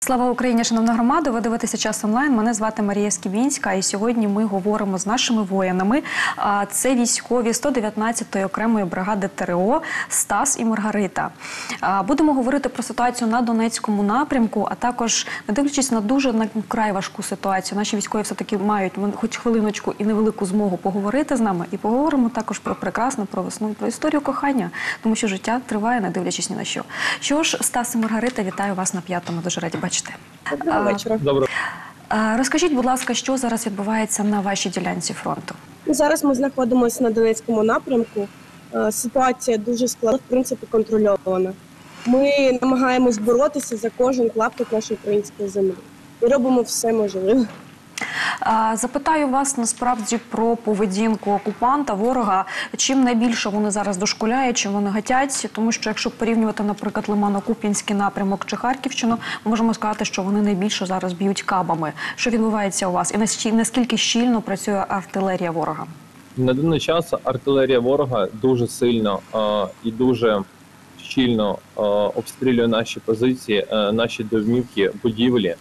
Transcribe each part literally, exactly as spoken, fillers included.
Слава Україні, шановна громада! Ви дивитеся «Час онлайн». Мене звати Марія Скібінська, і сьогодні ми говоримо з нашими воїнами. Це військові сто дев'ятнадцятої окремої бригади ТРО Стас і Маргарита. Будемо говорити про ситуацію на Донецькому напрямку, а також, не дивлячись на дуже на край важку ситуацію, наші військові все-таки мають хоч хвилиночку і невелику змогу поговорити з нами. І поговоримо також про прекрасну, про весну, про історію кохання, тому що життя триває, не дивлячись ні на що. Що ж, Стас і Маргарита, вітаю вас на п'ятому, дуже раді бачити. Доброго вечора. Доброго. Розкажіть, будь ласка, що зараз відбувається на вашій ділянці фронту? Зараз ми знаходимося на Донецькому напрямку. Ситуація дуже складна, в принципі, контрольована. Ми намагаємось боротися за кожен клаптик нашої української землі. І робимо все можливе. Запитаю вас насправді про поведінку окупанта, ворога. Чим найбільше вони зараз дошкуляють, чим вони гатять? Тому що якщо порівнювати, наприклад, Лимано-Куп'янський напрямок чи Харківщину, ми можемо сказати, що вони найбільше зараз б'ють кабами. Що відбувається у вас? І наскільки щільно працює артилерія ворога? На даний час артилерія ворога дуже сильно е, і дуже щільно е, обстрілює наші позиції, е, наші домівки, будівлі.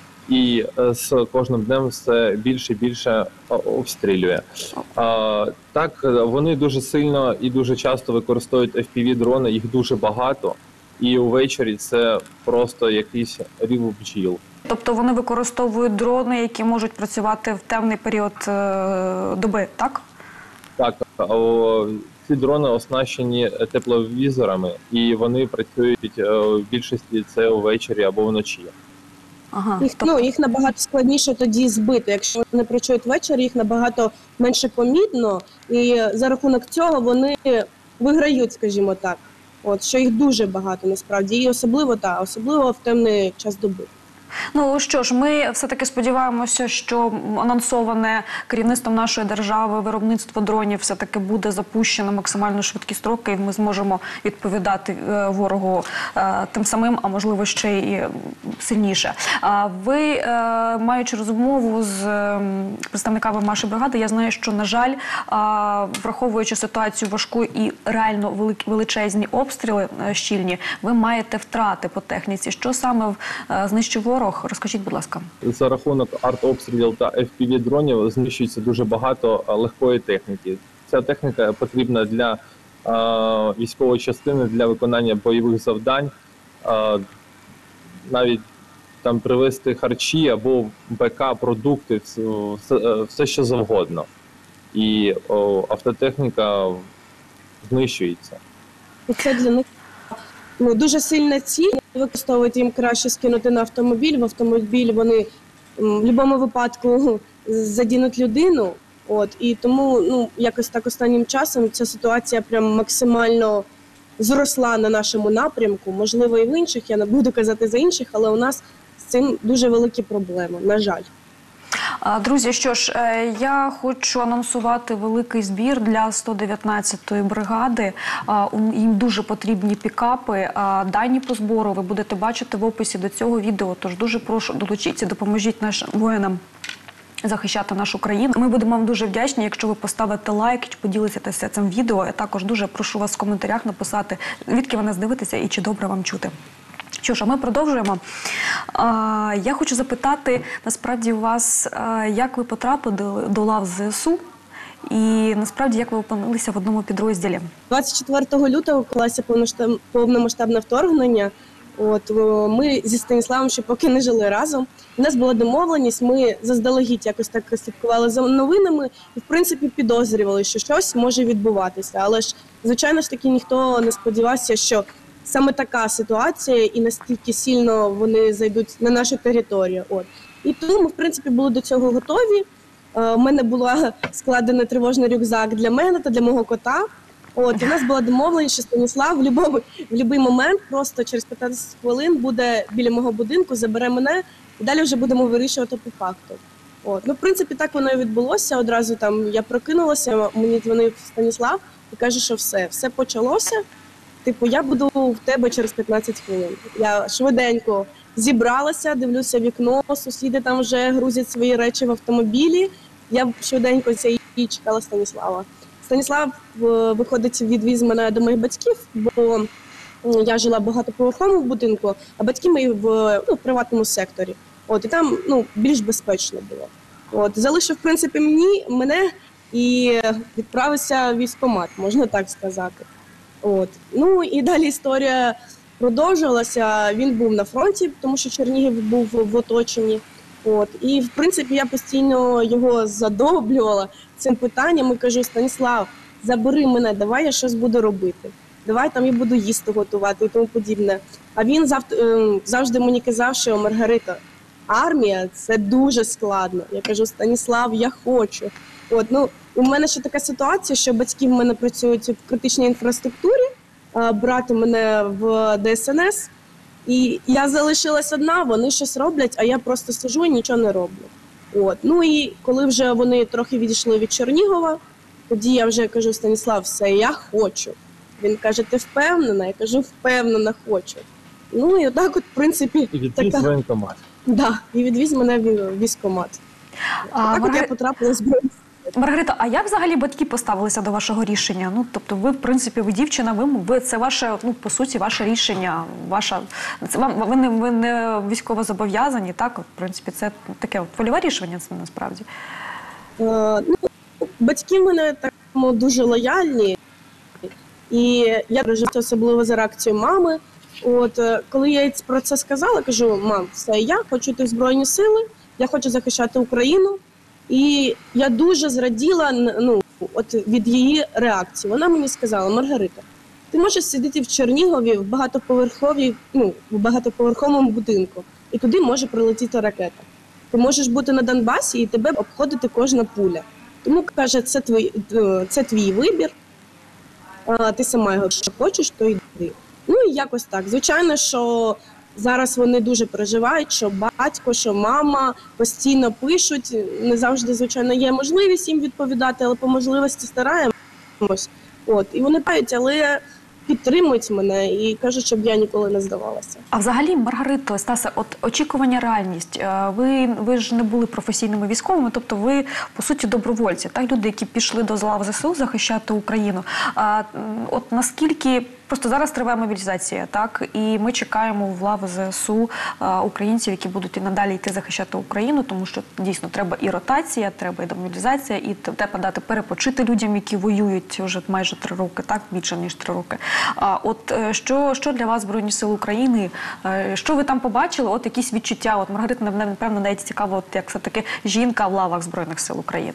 І з кожним днем все більше і більше обстрілює. А, так, вони дуже сильно і дуже часто використовують еф пі ві-дрони, їх дуже багато. І увечері це просто якийсь рів бджіл. Тобто вони використовують дрони, які можуть працювати в темний період е доби, так? Так. О, ці дрони оснащені тепловізорами, і вони працюють в більшості це увечері або вночі. Ага, їх, тобто... ну, їх набагато складніше тоді збити. Якщо вони працюють ввечері, їх набагато менше помітно. І за рахунок цього вони виграють, скажімо так. От, що їх дуже багато насправді. І особливо, та, особливо в темний час доби. Ну що ж, ми все-таки сподіваємося, що анонсоване керівництвом нашої держави виробництво дронів все-таки буде запущено максимально швидкі строки, і ми зможемо відповідати ворогу тим самим, а можливо ще й сильніше. Ви, маючи розмову з представниками вашої бригади, я знаю, що, на жаль, враховуючи ситуацію важку і реально величезні обстріли щільні, ви маєте втрати по техніці. Що саме знищив ворог? Розкажіть, будь ласка. За рахунок артобстрілів та еф пі ві-дронів знищується дуже багато легкої техніки. Ця техніка потрібна для е, військової частини, для виконання бойових завдань, е, навіть там привезти харчі або БК, продукти, все, все що завгодно. І о, автотехніка знищується. І це для них ну, дуже сильна ціль. Використовувати їм краще скинути на автомобіль. В автомобіль вони в будь-якому випадку задінуть людину. От, і тому ну, якось так останнім часом ця ситуація прям максимально зросла на нашому напрямку. Можливо, і в інших, я не буду казати за інших, але у нас з цим дуже великі проблеми, на жаль. Друзі, що ж, я хочу анонсувати великий збір для сто дев'ятнадцятої бригади. Їм дуже потрібні пікапи. Дані по збору ви будете бачити в описі до цього відео, тож дуже прошу, долучіться, допоможіть нашим воїнам захищати нашу країну. Ми будемо вам дуже вдячні, якщо ви поставите лайк, чи поділитеся цим відео. Я також дуже прошу вас в коментарях написати, звідки ви нас дивитеся і чи добре вам чути. Що ж, а ми продовжуємо. А, я хочу запитати, насправді, у вас, а, як ви потрапили до, до лав зе ес у і, насправді, як ви опинилися в одному підрозділі? двадцять четвертого лютого почалося повномасштабне вторгнення. От, ми зі Станіславом ще поки не жили разом. У нас була домовленість, ми заздалегідь якось так слідкували за новинами і, в принципі, підозрювали, що щось може відбуватися. Але ж, звичайно ж таки, ніхто не сподівався, що саме така ситуація і настільки сильно вони зайдуть на нашу територію. От. І тому ми, в принципі, були до цього готові. У мене був складений тривожний рюкзак для мене та для мого кота. От. І у нас була домовленість, що Станіслав в будь-який момент, просто через п'ятнадцять хвилин, буде біля мого будинку, забере мене, і далі вже будемо вирішувати по факту. От. Ну, в принципі, так воно і відбулося. Одразу там я прокинулася, мені дзвонив Станіслав і каже, що все, все почалося. Типу, я буду в тебе через п'ятнадцять хвилин. Я швиденько зібралася, дивлюся в вікно, сусіди там вже грузять свої речі в автомобілі. Я швиденько і чекала Станіслава. Станіслав, виходить, відвіз мене до моїх батьків, бо я жила в багатоповерховому будинку, а батьки мої в ну, приватному секторі. От, і там ну, більш безпечно було. От, залишив, в принципі, мені, мене і відправився в військкомат, можна так сказати. От. Ну і далі історія продовжувалася. Він був на фронті, тому що Чернігів був в оточенні. От. І, в принципі, я постійно його задоблювала цим питанням і кажу: Станіслав, забери мене, давай я щось буду робити. Давай там я буду їсти готувати і тому подібне. А він завжди, завжди мені казав, що Маргарита, армія – це дуже складно. Я кажу: Станіслав, я хочу. От, ну, у мене ще така ситуація, що батьки в мене працюють в критичній інфраструктурі, а брат у мене в Де Ес Ен Ес, і я залишилась одна, вони щось роблять, а я просто сиджу і нічого не роблю. От. Ну і коли вже вони трохи відійшли від Чернігова, тоді я вже кажу: Станіслав, все, я хочу. Він каже: ти впевнена? Я кажу: впевнена, хочу. Ну і отак от, в принципі... І відвіз така... воєнкомат. Да, і відвіз мене в військкомат. А, так Маргар... от я потрапила в Збройні Сили. Маргарита, а як взагалі батьки поставилися до вашого рішення? Ну, тобто ви, в принципі, ви дівчина, ви, ви це ваше, ну, по суті, ваше рішення, ваша... Це, вам, ви, не, ви не військово зобов'язані, так? От, в принципі, це таке от, вольове рішення, це насправді. Е, ну, батьки в мене так дуже лояльні. І я переживаю особливо за реакцію мами. От, коли я їй про це сказала, кажу: мам, все, я хочу йти в Збройні Сили, я хочу захищати Україну. І я дуже зраділа ну, от від її реакції. Вона мені сказала: Маргарита, ти можеш сидіти в Чернігові в багатоповерховій, ну, в багатоповерховому будинку, і туди може прилетіти ракета. Ти можеш бути на Донбасі і тебе обходити кожна пуля. Тому, каже, це твій, це твій вибір. Ти сама його що хочеш, то йди. Ну і якось так. Звичайно, що зараз вони дуже переживають, що батько, що мама постійно пишуть. Не завжди, звичайно, є можливість їм відповідати, але по можливості стараємось. От. І вони пають, але підтримують мене і кажуть, щоб я ніколи не здавалася. А взагалі, Маргарито, Стасе, от очікування, реальність. Ви, ви ж не були професійними військовими, тобто ви, по суті, добровольці, так? Люди, які пішли до лав Зе Се У захищати Україну. А, от наскільки... Просто зараз триває мобілізація, так? І ми чекаємо в лав Зе Се У українців, які будуть і надалі йти захищати Україну, тому що дійсно треба і ротація, треба і демобілізація, і треба дати перепочити людям, які воюють вже майже три роки, так? Більше, ніж три роки. А от що, що для вас Збройні Сили України? Що ви там побачили? От якісь відчуття? От Маргарита, напевно, навіть цікаво, от як все-таки жінка в лавах Збройних Сил України.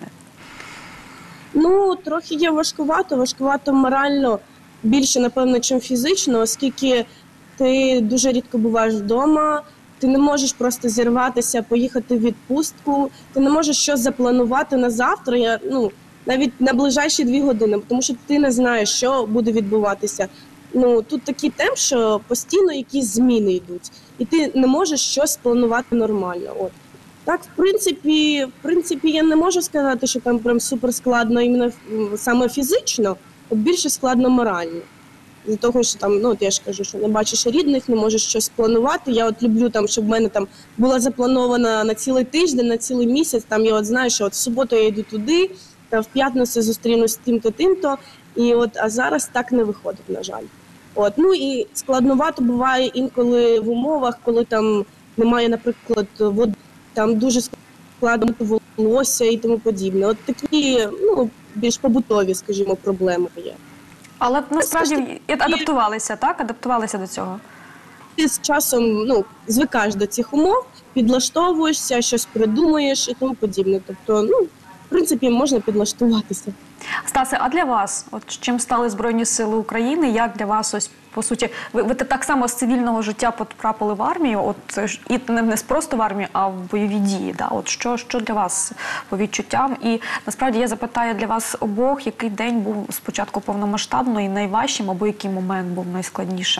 Ну, трохи є важкувато, важкувато морально. Більше, напевно, чим фізично, оскільки ти дуже рідко буваєш вдома, ти не можеш просто зірватися, поїхати в відпустку, ти не можеш щось запланувати на завтра, я, ну, навіть на ближайші дві години, тому що ти не знаєш, що буде відбуватися. Ну, тут такий темп, що постійно якісь зміни йдуть, і ти не можеш щось планувати нормально. От. Так, в принципі, в принципі, я не можу сказати, що там прям супер складно іменно саме фізично, от більше складно морально. З-за того, що там, ну, от я ж кажу, що не бачиш рідних, не можеш щось планувати. Я от люблю, там, щоб в мене там була запланована на цілий тиждень, на цілий місяць. Там я от знаю, що от в суботу я йду туди, там в п'ятницю зустрінусь з тим-то, тим-то. І от, а зараз так не виходить, на жаль. От, ну і складновато буває інколи в умовах, коли там немає, наприклад, води, там дуже складно волосся і тому подібне. От такі, ну, більш побутові, скажімо, проблеми є. Але насправді адаптувалися, так? Адаптувалися до цього? Ти з часом, ну, звикаєш до цих умов, підлаштовуєшся, щось придумуєш і тому подібне. Тобто, ну, в принципі, можна підлаштуватися. Стасе, а для вас, от чим стали Збройні Сили України, як для вас, ось, по суті, ви, ви так само з цивільного життя потрапили в армію, от, і не, не просто в армію, а в бойові дії, да? От що, що для вас по відчуттям? І насправді я запитаю для вас обох, який день був спочатку повномасштабно і найважчим, або який момент був найскладнішим?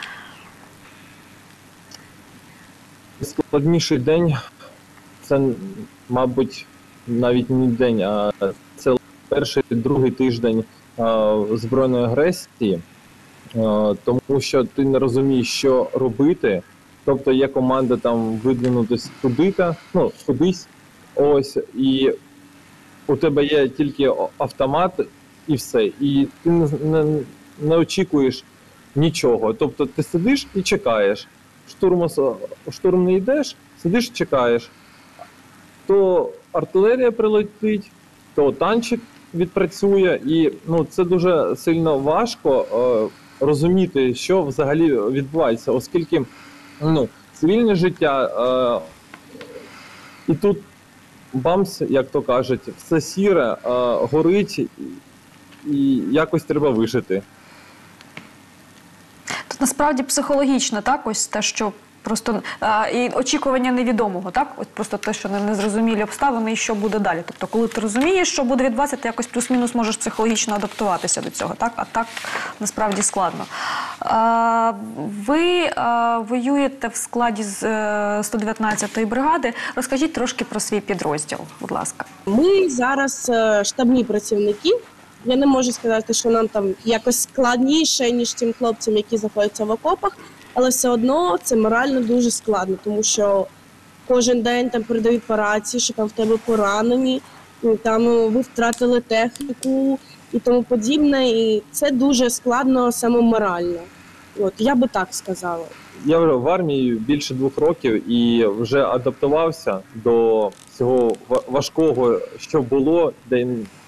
Складніший день – це, мабуть, навіть не день, а це перший, другий тиждень а, збройної агресії, а, тому що ти не розумієш, що робити. Тобто є команда там видвинутися туди-то, ну, кудись, ось, і у тебе є тільки автомат і все. І ти не, не, не очікуєш нічого. Тобто ти сидиш і чекаєш. Штурм, штурм не йдеш, сидиш і чекаєш. То артилерія прилетить, то танчик відпрацює, і ну, це дуже сильно важко е, розуміти, що взагалі відбувається, оскільки ну, цивільне життя е, і тут бамс, як то кажуть, все сіре, е, горить, і якось треба вижити. Тут насправді психологічно, так, ось те, що просто а, і очікування невідомого, так? От просто те, що не- незрозумілі обставини і що буде далі. Тобто, коли ти розумієш, що буде відбуватися, ти якось плюс-мінус можеш психологічно адаптуватися до цього, так? А так насправді складно. А, ви а, воюєте в складі з е, сто дев'ятнадцятої бригади. Розкажіть трошки про свій підрозділ, будь ласка. Ми зараз е, штабні працівники. Я не можу сказати, що нам там якось складніше, ніж тим хлопцям, які знаходяться в окопах, але все одно це морально дуже складно, тому що кожен день там передають по рації, що там в тебе поранені, ну, там ви втратили техніку і тому подібне. І це дуже складно саме морально. От, я би так сказала. Я вже в армії більше двох років і вже адаптувався до цього ва- важкого, що було, де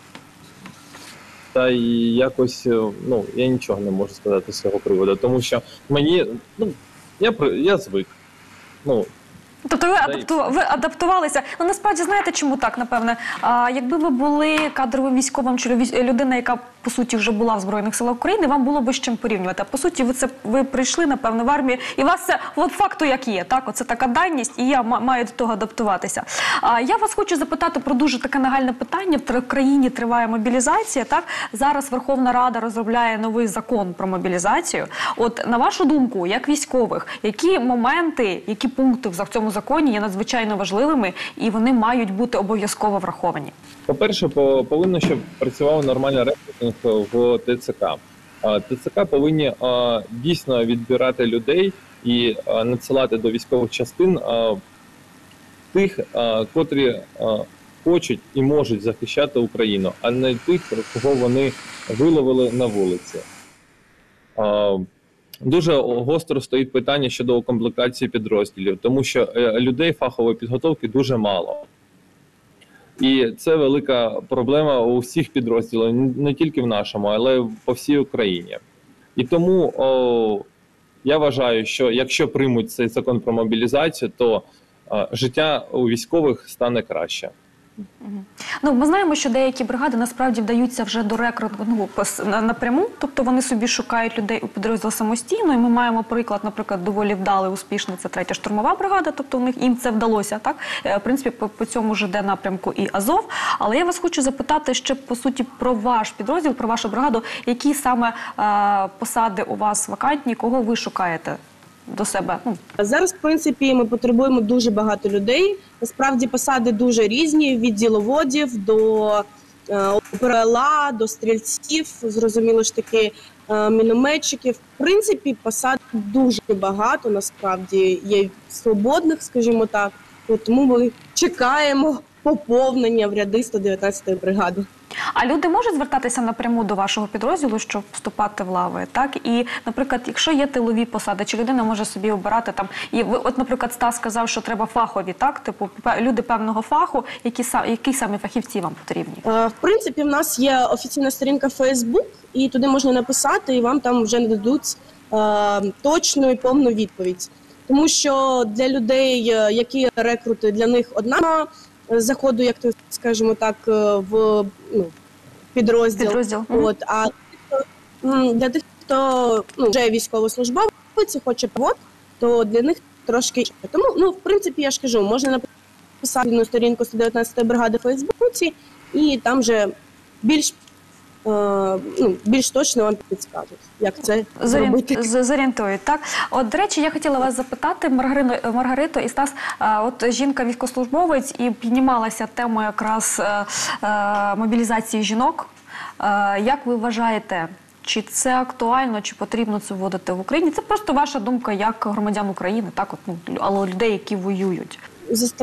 та і якось, е, ну, я нічого не можу сказати з цього приводу, тому що мені, ну, я, при- я звик. Ну, Тобто ви, Да, адапту... ви адаптувалися. Ну, насправді, знаєте, чому так, напевне? А, якби ви були кадровим військовим чи військ- людина, яка, по суті, вже була в Збройних силах України, вам було би з чим порівнювати. А по суті, ви, це, ви прийшли, напевне, в армію, і у вас це от факту як є, так? Оце така даність, і я ма- маю до того адаптуватися. А, я вас хочу запитати про дуже таке нагальне питання. В тр- країні триває мобілізація, так? Зараз Верховна Рада розробляє новий закон про мобілізацію. От, на вашу думку, як військових, які моменти, які пункти в за- цьому законі є надзвичайно важливими, і вони мають бути обов'язково враховані? по-перше, по- повинно, щоб працював нормальний рекрутинг в ТЦК. А, ТЦК повинні а, дійсно відбирати людей і а, надсилати до військових частин а, тих, а, котрі а, хочуть і можуть захищати Україну, а не тих, кого вони виловили на вулиці. А, Дуже гостро стоїть питання щодо укомплектації підрозділів, тому що е, людей фахової підготовки дуже мало. І це велика проблема у всіх підрозділах, не тільки в нашому, але й по всій Україні. І тому о, я вважаю, що якщо приймуть цей закон про мобілізацію, то е, життя у військових стане краще. Ну, ми знаємо, що деякі бригади насправді вдаються вже до рекрутингу пос- на- напряму, тобто вони собі шукають людей у підрозділ самостійно, і ми маємо приклад, наприклад, доволі вдалий, успішний, це третя штурмова бригада, тобто у них їм це вдалося, так? Е, В принципі, по, по цьому ж іде напрямку і Азов. Але я вас хочу запитати ще, по суті, про ваш підрозділ, про вашу бригаду, які саме е, посади у вас вакантні, кого ви шукаєте до себе? Ну, Зараз, в принципі, ми потребуємо дуже багато людей. Насправді посади дуже різні, від діловодів до е, ОПРЛА, до стрільців, зрозуміло ж таки, е, мінометчиків. В принципі, посад дуже багато, насправді, є свободних, скажімо так. От тому ми чекаємо поповнення в ряди сто дев'ятнадцятої бригади. А люди можуть звертатися напряму до вашого підрозділу, щоб вступати в лави, так? І, наприклад, якщо є тилові посади, чи людина може собі обирати там, і ви, от, наприклад, Стас сказав, що треба фахові, так? Типу, пе- люди певного фаху, які, са- які саме фахівці вам потрібні? Е, В принципі, в нас є офіційна сторінка Facebook, і туди можна написати, і вам там вже нададуть е, точну і повну відповідь. Тому що для людей, е, які рекрути, для них одна е, заходу, як то скажімо так, е, в ну, підрозділ. Підрозділ. Мгм. От, а м, для тих, хто ну, вже військовослужбовець і хоче повод, то для них трошки інше. Тому, ну, в принципі, я ж кажу, можна написати на сторінку сто дев'ятнадцятої бригади в Фейсбуці, і там вже більш, е, ну, більш точно вам підскажуть, як це зробити. Зорієн- з- Зорієнтують, так? От, до речі, я хотіла вас запитати, Маргарино, Маргарито і Стас, а, от жінка військовослужбовець, і піднімалася тема якраз е, е, мобілізації жінок. Е, як ви вважаєте, чи це актуально, чи потрібно це вводити в Україні? Це просто ваша думка як громадян України, так, от, ну, але людей, які воюють.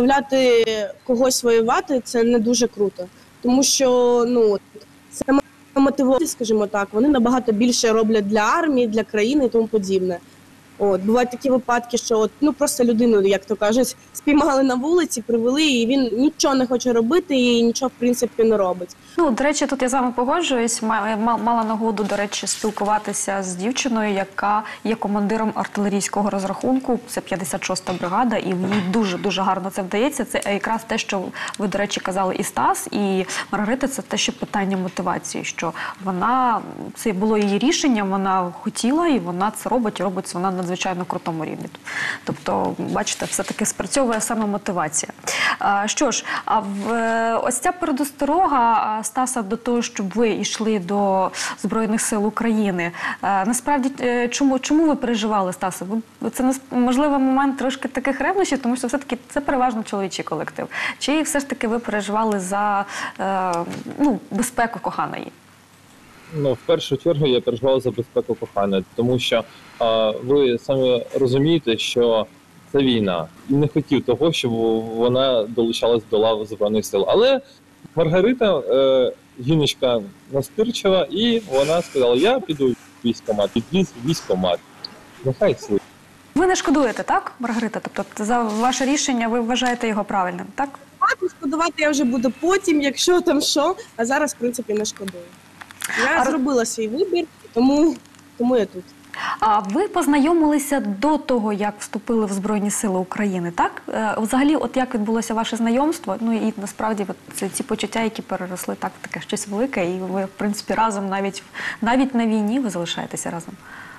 Заставляти когось воювати – це не дуже круто. Тому що ну, саме мотивовані, скажімо так, вони набагато більше роблять для армії, для країни і тому подібне. От, бувають такі випадки, що от, ну, просто людину, як то кажуть, спіймали на вулиці, привели, і він нічого не хоче робити і нічого, в принципі, не робить. Ну, до речі, тут я з вами погоджуюсь. Мала нагоду, до речі, спілкуватися з дівчиною, яка є командиром артилерійського розрахунку. Це п'ятдесят шоста бригада, і їй дуже-дуже гарно це вдається. Це якраз те, що ви, до речі, казали і Стас, і Маргарита, це те, що питання мотивації, що вона, це було її рішенням, вона хотіла, і вона це робить, і робить вона на надзвичайно крутому рівні. Тобто, бачите, все-таки спрацьовує саме мотивація. А, що ж, а в, ось ця передосторога Стаса до того, щоб ви йшли до Збройних сил України. А, насправді, чому, чому ви переживали, Стаса? Ви, це, можливо, момент трошки таких ревнощів, тому що все-таки це переважно чоловічий колектив. Чи все ж таки ви переживали за е, ну, безпеку коханої? Ну, в першу чергу я переживав за безпеку коханої, тому що а, ви самі розумієте, що це війна. І не хотів того, щоб вона долучалась до лав Збройних сил. Але Маргарита, е, жіночка настирчива, і вона сказала, я піду в військкомат, підвіз в військкомат. Нехай слід. Ви не шкодуєте, так, Маргарита? Тобто за ваше рішення ви вважаєте його правильним, так? Так, шкодувати я вже буду потім, якщо там що, а зараз, в принципі, не шкодую. Я а... зробила свій вибір, тому, тому я тут. А ви познайомилися до того, як вступили в Збройні Сили України, так? Взагалі, от як відбулося ваше знайомство? Ну і насправді це ці почуття, які переросли так, таке щось велике, і ви, в принципі, разом навіть, навіть на війні ви залишаєтеся разом.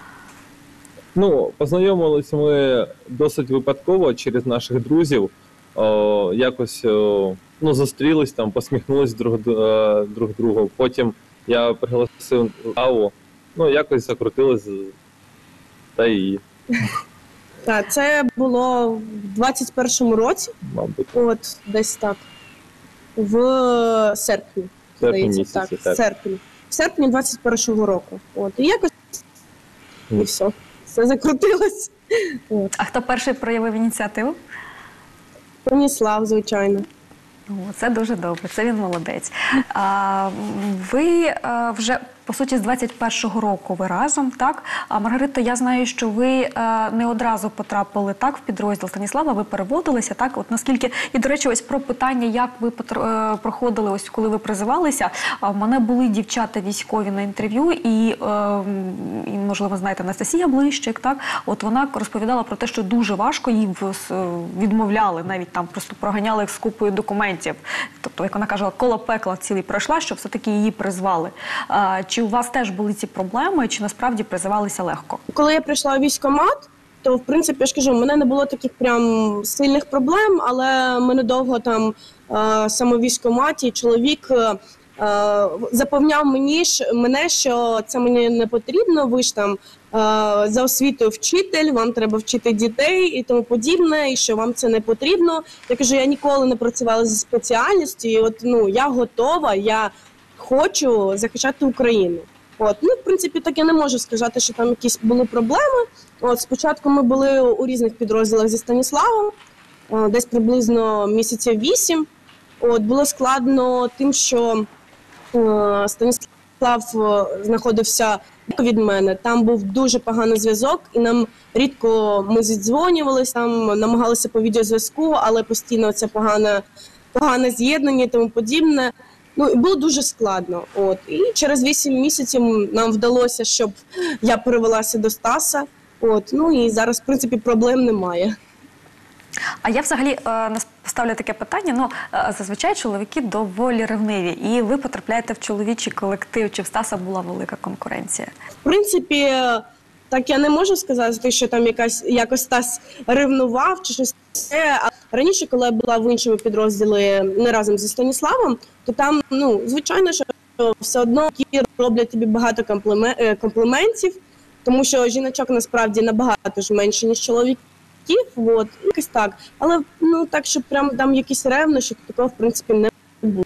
Ну, познайомилися ми досить випадково через наших друзів. О, якось о, ну, зустрілись, там, посміхнулись друг, друг другу. Потім я пригласив каву, ну, якось закрутилось, та і... Так, це було в двадцять першому році, мабуть. От, десь так, в серпні, в серпні місяці, так, так. В серпні. В серпні двадцять першого року. От, і якось, і все, все закрутилось. От. А хто перший проявив ініціативу? Станіслав, звичайно. О, це дуже добре, це він молодець. А, ви а, вже, по суті, з двадцять першого року ви разом, так? А Маргарита, я знаю, що ви а, не одразу потрапили так в підрозділ Станіслава, ви переводилися, так? От наскільки, і, до речі, ось про питання, як ви потр... проходили, ось коли ви призивалися, а, в мене були дівчата військові на інтерв'ю, і, а, і, можливо, знаєте, Анастасія Блищик, так? От вона розповідала про те, що дуже важко, їй відмовляли, навіть там просто проганяли з купою документів. Тобто, як вона каже, коло пекла цілий пройшла, щоб все-таки її призвали. А, чи у вас теж були ці проблеми, чи насправді призивалися легко? Коли я прийшла у військкомат, то, в принципі, я ж кажу, у мене не було таких прям сильних проблем, але ми недовго там а, саме в військкоматі чоловік а, запевняв мені, мене, що це мені не потрібно, ви ж там за освітою вчитель, вам треба вчити дітей і тому подібне, і що вам це не потрібно. Я кажу, я ніколи не працювала зі спеціальністю, і от, ну, я готова, я хочу захищати Україну. От, ну, в принципі, так я не можу сказати, що там якісь були проблеми. От, спочатку ми були у різних підрозділах зі Станіславом, десь приблизно місяців вісім. От, було складно тим, що е, Станіслав знаходився від мене, там був дуже поганий зв'язок, і нам рідко ми зідзвонювалися, там намагалися по відеозв'язку, але постійно це погане, погане з'єднання і тому подібне. Ну, і було дуже складно. От. І через вісім місяців нам вдалося, щоб я перевелася до Стаса. От. Ну і зараз, в принципі, проблем немає. А я взагалі поставлю таке питання, ну, зазвичай чоловіки доволі ревниві, і ви потрапляєте в чоловічий колектив, чи в Стаса була велика конкуренція? В принципі, так я не можу сказати, що там якась, якось Стас ревнував, чи щось таке. Раніше, коли я була в іншому підрозділі не разом зі Станіславом, то там, ну, звичайно, що все одно роблять тобі багато компліментів, тому що жіночок насправді набагато ж менше, ніж чоловік. От, якось так. Але, ну, так, щоб прям там якісь ревнощі, такого, в принципі, не було.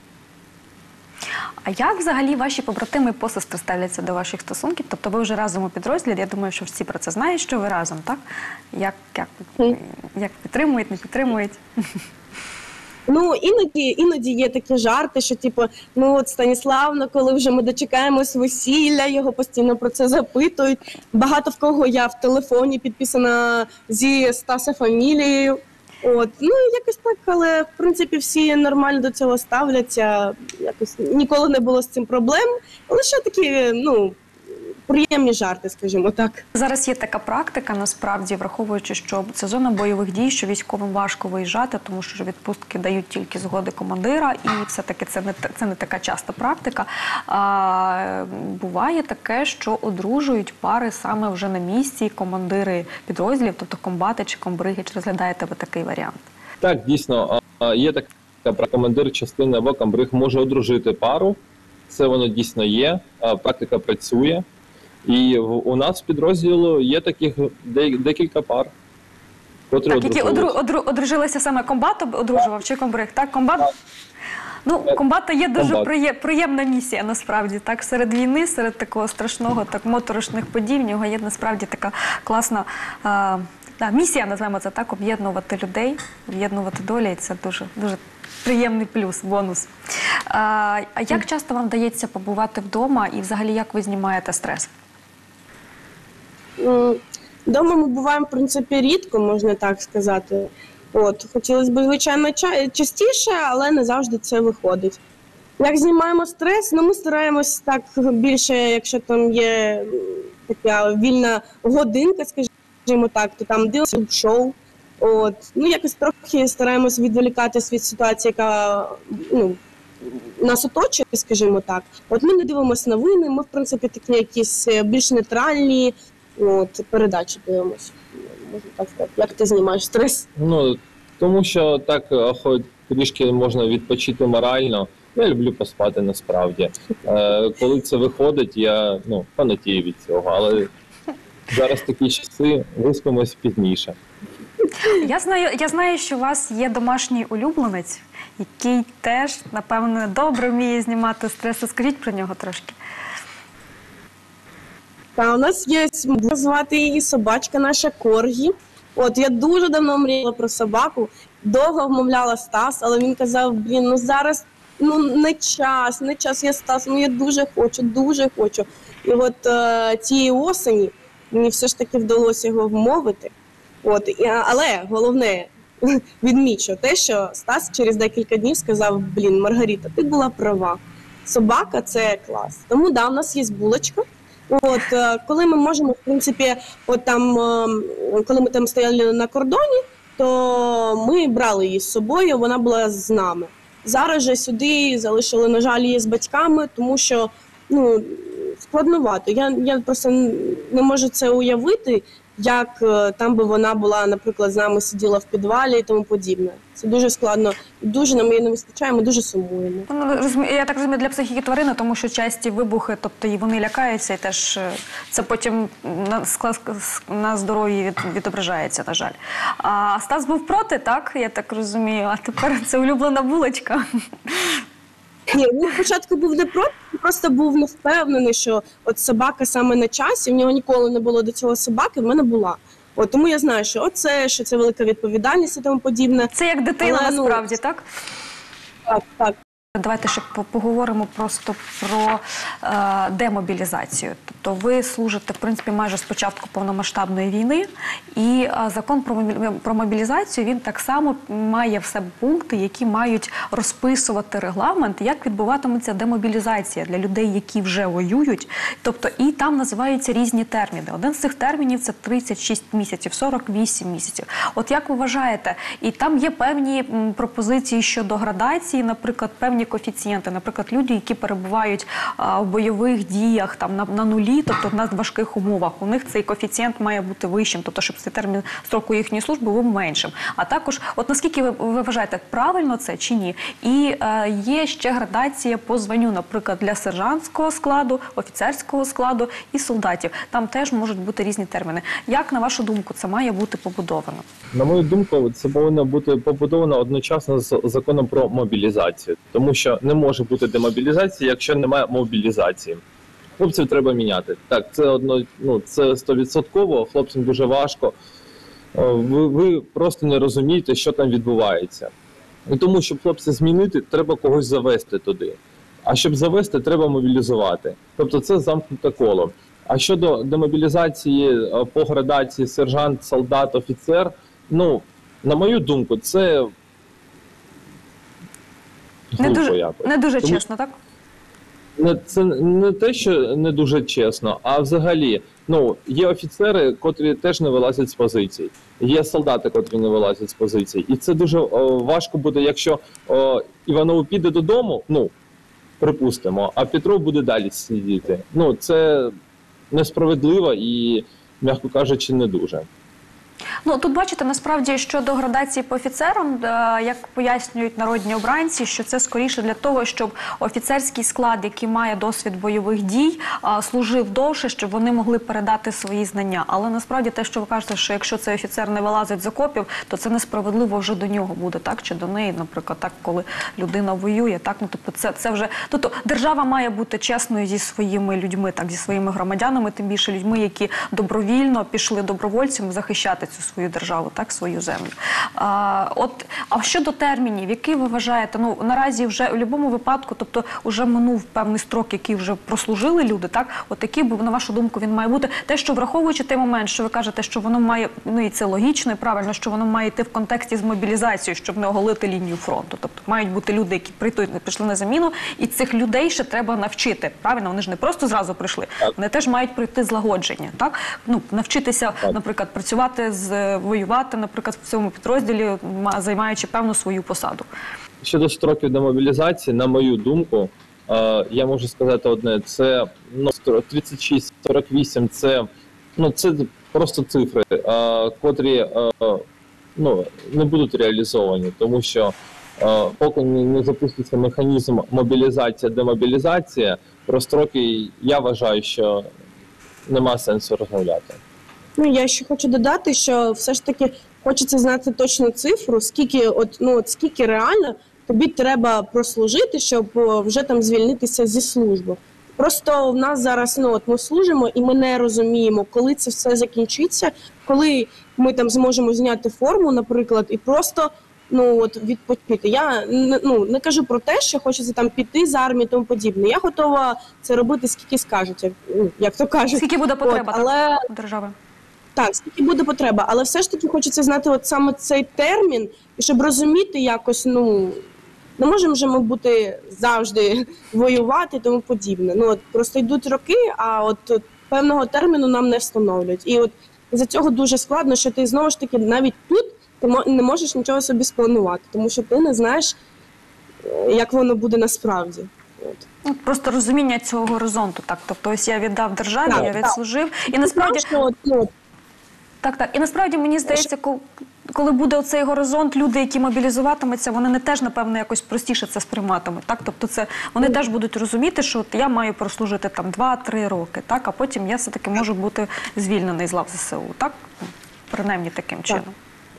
А як взагалі ваші побратими і посестри ставляться до ваших стосунків? Тобто ви вже разом у підрозділі, я думаю, що всі про це знають, що ви разом, так? Як, як, як підтримують, не підтримують? Ну, іноді, іноді є такі жарти, що типу, ну от Станіслав, ну коли вже ми дочекаємось весілля, його постійно про це запитують. Багато в кого я в телефоні підписана зі Стаса фамілією. От, ну якось так, але в принципі всі нормально до цього ставляться. Якось ніколи не було з цим проблем. Лише такі, ну, приємні жарти, скажімо так. Зараз є така практика, насправді, враховуючи, що це зона бойових дій, що військовим важко виїжджати, тому що відпустки дають тільки згоди командира, і все-таки це не, це не така часта практика. А, буває таке, що одружують пари саме вже на місці, командири підрозділів, тобто комбати чи комбриги. Чи розглядаєте ви такий варіант? Так, дійсно, є така практика, командир частини або комбриг може одружити пару, це воно дійсно є, практика працює. І в, у нас в підрозділу є таких де, декілька пар, котрі так, які одру, одружувалися. одру, одружилися саме комбат одружував чи комбриг? Так, комбат? Ну, комбата є дуже Комбат. приє- приємна місія, насправді. Так, серед війни, серед такого страшного, так, моторошних подій, в нього є насправді така класна а, да, місія, називаємо це так, об'єднувати людей, об'єднувати долі, і це дуже, дуже приємний плюс, бонус. А, а як часто вам вдається побувати вдома і взагалі як ви знімаєте стрес? М, Дома ми буваємо, в принципі, рідко, можна так сказати. От, хотілося б, звичайно, ча- частіше, але не завжди це виходить. Як знімаємо стрес? Ну, ми стараємось так більше, якщо там є м, така вільна годинка, скажімо так, то там дивимося шоу. От, ну, якось трохи стараємось відволікатись від ситуації, яка, ну, нас оточує, скажімо так. От ми не дивимося новини, ми, в принципі, такі якісь більш нейтральні, от, передачі дивимося. Можна так сказати. Як ти знімаєш стрес? Ну, тому що так, е, хоч трішки можна відпочити морально. Я люблю поспати насправді. Е, коли це виходить, я ну, фанатію від цього, але зараз такі часи, виспимось пізніше. Я знаю, я знаю, що у вас є домашній улюбленець, який теж, напевно, добре вміє знімати стрес. Розкажіть про нього трошки. Та у нас є, можна звати її собачка наша Коргі. От я дуже давно мріяла про собаку, довго вмовляла Стас, але він казав, блін, ну зараз ну не час, не час, я Стас, ну я дуже хочу, дуже хочу. І от е, цієї осені мені все ж таки вдалося його вмовити. От, і, але головне, відмічу те, що Стас через декілька днів сказав, блін, Маргарита, ти була права, собака – це клас. Тому, да, у нас є булочка. От, е, коли ми можемо, в принципі, от там, е, коли ми там стояли на кордоні, то ми брали її з собою, вона була з нами. Зараз же сюди залишили, на жаль, її з батьками, тому що, ну, складновато. Я, я просто не можу це уявити, як е, там би вона була, наприклад, з нами сиділа в підвалі і тому подібне. Це дуже складно. Дуже нам її не вистачає, ми дуже сумуємо. Ну, розумі- я так розумію, для психіки тварини, тому що часті вибухи, тобто і вони лякаються, і теж е, це потім на, скла- на здоров'ї від, відображається, на жаль. А Стас був проти, так? Я так розумію, а тепер це улюблена булочка. Ні, він спочатку був не проти, він просто був не впевнений, що от собака саме на часі, в нього ніколи не було до цього собаки, в мене була. От, тому я знаю, що оце, що це велика відповідальність і тому подібне. Це як дитина, Але, ну, насправді, так? Так, так. Давайте ще по- поговоримо просто про е, демобілізацію. Тобто ви служите, в принципі, майже з початку повномасштабної війни, і е, закон про, мобі- про мобілізацію, він так само має в себе пункти, які мають розписувати регламент, як відбуватиметься демобілізація для людей, які вже воюють. Тобто і там називаються різні терміни. Один з цих термінів – це тридцять шість місяців, сорок вісім місяців. От як ви вважаєте, і там є певні м, пропозиції щодо градації, наприклад, певні коефіцієнти, наприклад, люди, які перебувають а, в бойових діях там на, на нулі, тобто на важких умовах, у них цей коефіцієнт має бути вищим, тобто щоб цей термін строку їхньої служби був меншим. А також, от наскільки ви, ви вважаєте, правильно це чи ні? І е, є ще градація по званню, наприклад, для сержантського складу, офіцерського складу і солдатів. Там теж можуть бути різні терміни. Як, на вашу думку, це має бути побудовано? На мою думку, це повинно бути побудовано одночасно з законом про мобілізацію, тому що не може бути демобілізації, якщо немає мобілізації. Хлопців треба міняти. Так, це одно, ну це стовідсотково. Хлопцям дуже важко. Ви, ви просто не розумієте, що там відбувається. І тому, щоб хлопця змінити, треба когось завести туди. А щоб завести, треба мобілізувати. Тобто це замкнуте коло. А щодо демобілізації по градації сержант, солдат, офіцер, ну, на мою думку, це не дуже, якось. не дуже Тому, чесно, так? Не, це не те, що не дуже чесно, а взагалі, ну, є офіцери, котрі теж не вилазять з позицій. Є солдати, котрі не вилазять з позицій. І це дуже о, важко буде, якщо о, Іванов піде додому, ну, припустимо, а Петров буде далі сидіти. Ну, це несправедливо і, м'яко кажучи, не дуже. Ну, тут бачите, насправді, щодо градації по офіцерам, як пояснюють народні обранці, що це скоріше для того, щоб офіцерський склад, який має досвід бойових дій, служив довше, щоб вони могли передати свої знання. Але насправді те, що ви кажете, що якщо цей офіцер не вилазить з окопів, то це несправедливо вже до нього буде, так? Чи до неї, наприклад, так, коли людина воює, так? Ну, тобто це, це вже... Тобто держава має бути чесною зі своїми людьми, так, зі своїми громадянами, тим більше людьми, які добровільно пішли добровольцями захищати цю свою державу, так, свою землю. А, от, а щодо термінів, які ви вважаєте, ну, наразі вже в будь-якому випадку, тобто вже минув певний строк, який вже прослужили люди, так, от який, на вашу думку, він має бути, те, що враховуючи той момент, що ви кажете, що воно має, ну і це логічно і правильно, що воно має йти в контексті з мобілізацією, щоб не оголити лінію фронту. Тобто мають бути люди, які прийдуть, прийшли на заміну, і цих людей ще треба навчити, правильно? Вони ж не просто зразу прийшли, вони теж мають пройти злагодження, так? Ну, навчитися, наприклад, працювати з воювати, наприклад, в цьому підрозділі, займаючи певну свою посаду. Щодо строків демобілізації, на мою думку, я можу сказати одне, це ну, тридцять шість сорок вісім, це, ну, це просто цифри, котрі ну, не будуть реалізовані, тому що поки не запуститься механізм мобілізація-демобілізація, про строки я вважаю, що нема сенсу розмовляти. Ну, я ще хочу додати, що все ж таки хочеться знати точну цифру, скільки, от, ну, от скільки реально тобі треба прослужити, щоб вже там звільнитися зі служби. Просто в нас зараз, ну, от ми служимо і ми не розуміємо, коли це все закінчиться, коли ми там зможемо зняти форму, наприклад, і просто, ну, от, відпочити. Я, ну, не кажу про те, що хочеться там піти з армії і тому подібне. Я готова це робити, скільки скажуть, як, як то кажуть. Скільки буде потреба, от, але... держави? Так, скільки буде потреба, але все ж таки хочеться знати от саме цей термін, і щоб розуміти якось, ну, не можемо же ми бути завжди воювати і тому подібне. Ну, от просто йдуть роки, а от, от певного терміну нам не встановлюють. І от за цього дуже складно, що ти знову ж таки навіть тут ти не можеш нічого собі спланувати, тому що ти не знаєш, як воно буде насправді. От. Просто розуміння цього горизонту, так. Тобто ось я віддав державі, так, я відслужив. Так. І насправді... Ну, Так, так. І насправді, мені здається, коли буде оцей горизонт, люди, які мобілізуватимуться, вони не теж, напевно, якось простіше це сприйматимуть. Так? Тобто це, вони mm. теж будуть розуміти, що от я маю прослужити там два-три роки, так? А потім я все-таки можу бути звільнений з лав ЗСУ. Так? Принаймні таким так. чином.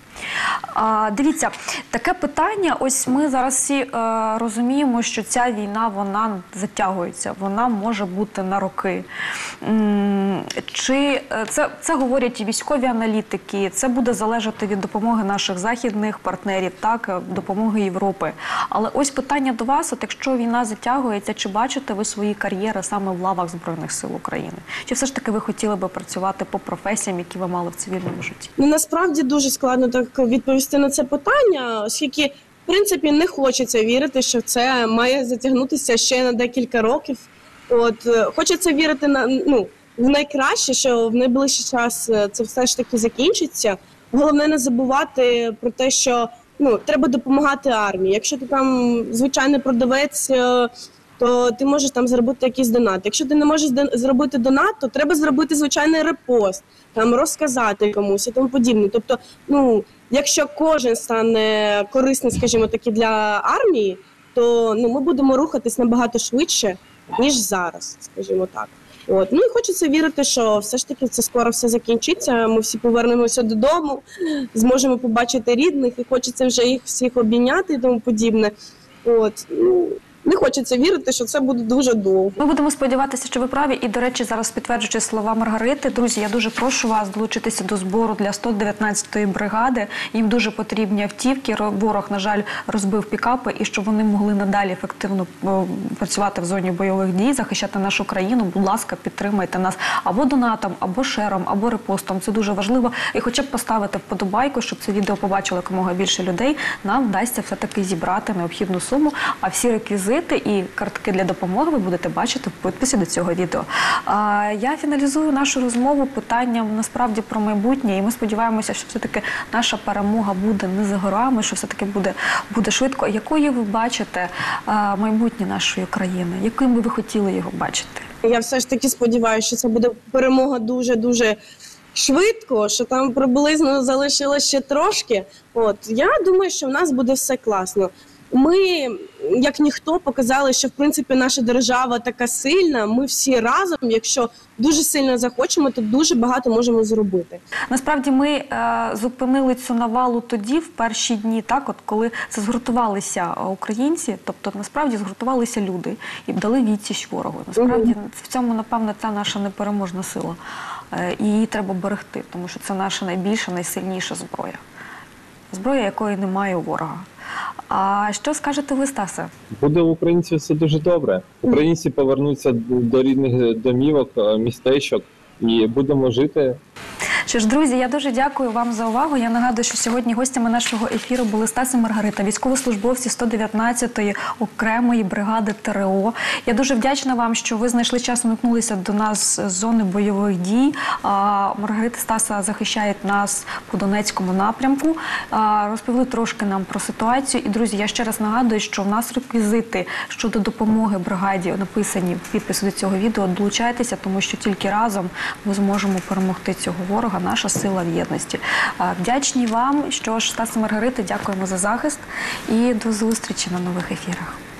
А, дивіться, таке питання, ось ми зараз всі е, розуміємо, що ця війна, вона затягується, вона може бути на роки. М, чи це, це говорять і військові аналітики, це буде залежати від допомоги наших західних партнерів, так, допомоги Європи. Але ось питання до вас, от якщо війна затягується, чи бачите ви свої кар'єри саме в лавах Збройних сил України? Чи все ж таки ви хотіли би працювати по професіям, які ви мали в цивільному житті? Ну, насправді дуже складно так відповісти на це питання, оскільки, в принципі, не хочеться вірити, що це має затягнутися ще на декілька років. От, хочеться вірити на, ну, в найкраще, що в найближчий час це все ж таки закінчиться. Головне не забувати про те, що, ну, треба допомагати армії. Якщо ти там звичайний продавець, то ти можеш там зробити якийсь донат. Якщо ти не можеш зробити донат, то треба зробити звичайний репост, там розказати комусь і тому подібне. Тобто, ну, якщо кожен стане корисним, скажімо таки, для армії, то, ну, ми будемо рухатись набагато швидше, ніж зараз, скажімо так. От. Ну і хочеться вірити, що все ж таки це скоро все закінчиться, ми всі повернемося додому, зможемо побачити рідних, і хочеться вже їх всіх обійняти і тому подібне. От. Ну, не хочеться вірити, що це буде дуже довго. Ми будемо сподіватися, що ви праві. І, до речі, зараз підтверджуючи слова Маргарити, друзі, я дуже прошу вас долучитися до збору для сто дев'ятнадцятої бригади. Їм дуже потрібні автівки. Ворог, на жаль, розбив пікапи, і щоб вони могли надалі ефективно працювати в зоні бойових дій, захищати нашу країну. Будь ласка, підтримайте нас або донатом, або шером, або репостом. Це дуже важливо. І хоча б поставити вподобайку, щоб це відео побачило якомога більше людей, нам вдасться все-таки зібрати необхідну суму, а всі реквізити і картки для допомоги ви будете бачити в підписі до цього відео. А, я фіналізую нашу розмову питанням насправді про майбутнє, і ми сподіваємося, що все-таки наша перемога буде не за горами, що все-таки буде, буде швидко. Якою ви бачите а, майбутнє нашої країни? Яким би ви хотіли його бачити? Я все ж таки сподіваюся, що це буде перемога дуже-дуже швидко, що там приблизно залишилось ще трошки. От я думаю, що в нас буде все класно. Ми, як ніхто, показали, що в принципі наша держава така сильна. Ми всі разом, якщо дуже сильно захочемо, то дуже багато можемо зробити. Насправді ми е, зупинили цю навалу тоді, в перші дні, так, от коли це згуртувалися українці, тобто насправді згуртувалися люди і дали відсіч ворогу. Насправді угу. в цьому, напевно, це наша непереможна сила. Е, і її треба берегти, тому що це наша найбільша, найсильніша зброя. Зброя, якої немає у ворога. А що скажете ви, Стасе? Буде у українців все дуже добре. Українці повернуться до рідних домівок, містечок і будемо жити. Що ж, друзі, я дуже дякую вам за увагу. Я нагадую, що сьогодні гостями нашого ефіру були Стас і Маргарита, військовослужбовці сто дев'ятнадцятої окремої бригади ТРО. Я дуже вдячна вам, що ви знайшли час, вмикнулися до нас з зони бойових дій. Маргарита, Стаса захищають нас по Донецькому напрямку. Розповіли трошки нам про ситуацію. І, друзі, я ще раз нагадую, що в нас реквізити щодо допомоги бригаді написані в підписі до цього відео. Долучайтеся, тому що тільки разом ми зможемо перемогти цього ворога. Наша сила в єдності. Вдячні вам, що ж, Стас і Маргарита, дякуємо за захист і до зустрічі на нових ефірах.